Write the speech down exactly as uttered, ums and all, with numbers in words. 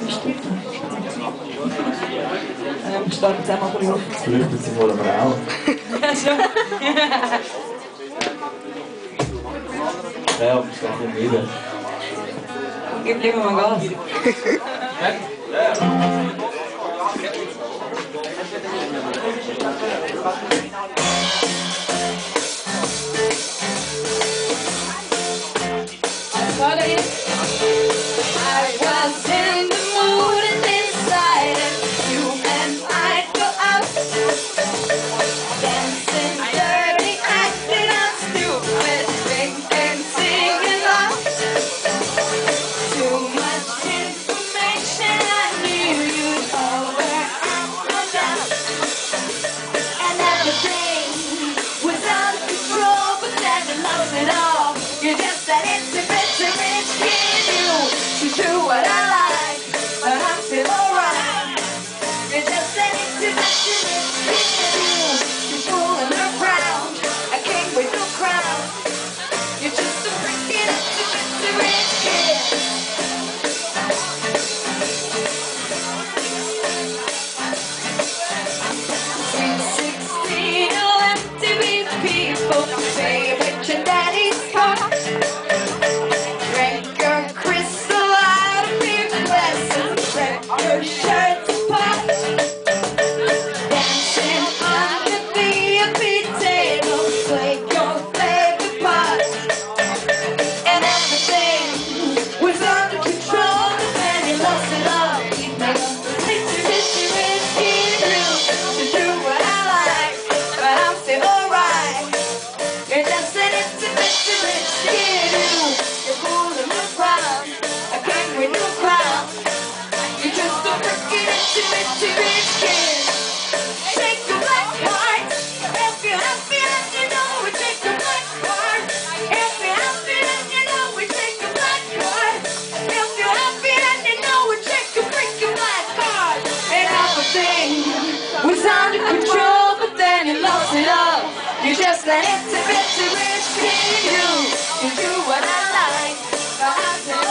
Ähm, starten Sie einmal drauf. Flüchtet sie wohl aber auch. Ja, schon. Ja, aber ich kann nicht wieder. Gib lieber mal Gas. I was in the mood and decided you and I go out, dancing dirty, acting out stupid, drinking, singing loud. Too much information, I knew you'd over and down, and everything was out of control, but then you lost it all. You just said it's a bit too rich kid, you should do what I like, but I'm still alright. You just said it's a bit too rich kid, you should fooling around, a king with no crown. You're just a freaking it's a bit too rich kid. Sweet sixteen, you'll have to be people, say rich and daddy's car. Drink your crystal out of your glasses, rip your shirt apart. Dancing under the upbeat table, play your favorite part. And everything was under control, but then you lost it all. You make it's a risky, risky to do what I like, but I'm still alright. You're just an it's a risky, risky you're fooling around, a king with no crown. You're just a freaking itchy, itchy rich kid. Shake your black heart, if you're happy and you know it, shake your black heart. If you're happy and you know it, shake your black heart. If you're happy and you know it, shake your freaking black heart. And everything was under control, but then you lost it all. You just let it to rich kid, you, you do what I like, but I said